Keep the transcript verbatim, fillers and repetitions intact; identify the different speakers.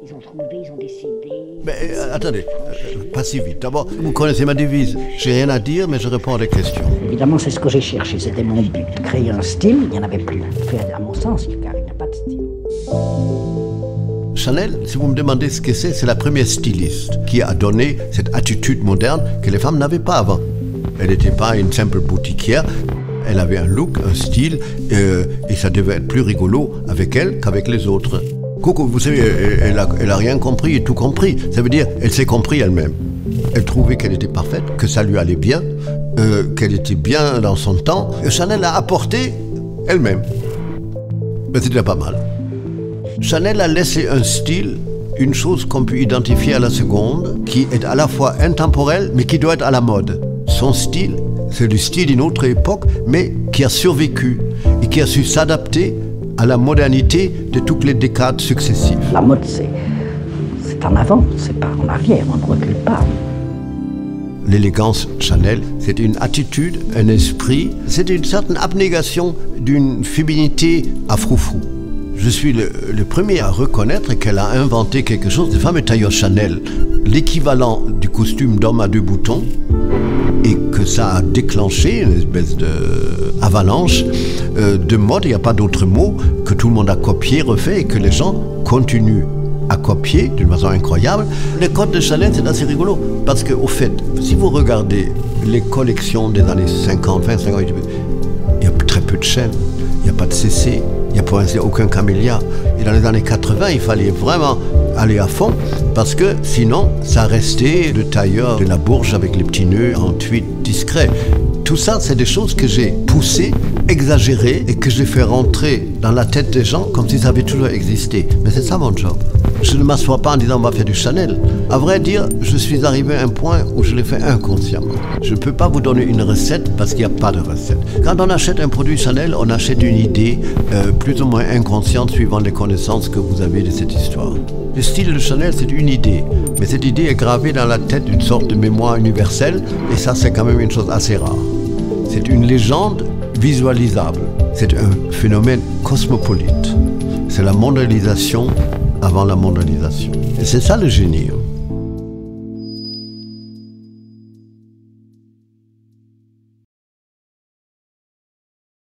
Speaker 1: Ils ont trouvé, ils ont décidé...
Speaker 2: Mais euh, attendez, euh, pas si vite. D'abord, vous connaissez ma devise. J'ai rien à dire, mais je réponds à des questions.
Speaker 1: Évidemment, c'est ce que j'ai cherché, c'était mon but. Créer un style, il n'y en avait plus. À mon sens, car il n'y a pas de style.
Speaker 2: Chanel, si vous me demandez ce que c'est, c'est la première styliste qui a donné cette attitude moderne que les femmes n'avaient pas avant. Elle n'était pas une simple boutiquière. Elle avait un look, un style, euh, et ça devait être plus rigolo avec elle qu'avec les autres. Coco, vous savez, elle a, elle a rien compris et tout compris. Ça veut dire, elle s'est compris elle-même. Elle trouvait qu'elle était parfaite, que ça lui allait bien, euh, qu'elle était bien dans son temps. Et Chanel a apporté elle-même. Mais c'était déjà pas mal. Chanel a laissé un style, une chose qu'on peut identifier à la seconde, qui est à la fois intemporelle, mais qui doit être à la mode. Son style, c'est le style d'une autre époque, mais qui a survécu et qui a su s'adapter à la modernité de toutes les décades successives.
Speaker 1: La mode, c'est c'est en avant, c'est pas en arrière, on ne recule pas.
Speaker 2: L'élégance Chanel, c'est une attitude, un esprit, c'est une certaine abnégation d'une féminité à froufrou. Je suis le, le premier à reconnaître qu'elle a inventé quelque chose, de fameux tailleur Chanel, l'équivalent du costume d'homme à deux boutons, et que ça a déclenché une espèce d'avalanche euh, de mode, il n'y a pas d'autre mot, que tout le monde a copié, refait, et que les gens continuent à copier d'une façon incroyable. Le code de Chanel, c'est assez rigolo, parce qu'au fait, si vous regardez les collections des années cinquante, vingt, cinquante, il y a très peu de chaînes, il n'y a pas de C C, il n'y a pour ainsi dire aucun camélia. Et dans les années quatre-vingt, il fallait vraiment aller à fond, parce que sinon, ça restait le tailleur de la Bourge avec les petits nœuds en tweed discret. Tout ça, c'est des choses que j'ai poussées, exagérées, et que j'ai fait rentrer dans la tête des gens comme si ça avait toujours existé. Mais c'est ça mon job. Je ne m'assois pas en disant on va faire du Chanel. À vrai dire, je suis arrivé à un point où je l'ai fait inconsciemment. Je ne peux pas vous donner une recette parce qu'il n'y a pas de recette. Quand on achète un produit Chanel, on achète une idée euh, plus ou moins inconsciente suivant les connaissances que vous avez de cette histoire. Le style de Chanel, c'est une idée, mais cette idée est gravée dans la tête d'une sorte de mémoire universelle, et ça, c'est quand même une chose assez rare. C'est une légende visualisable. C'est un phénomène cosmopolite. C'est la mondialisation avant la mondialisation. Et c'est ça le génie.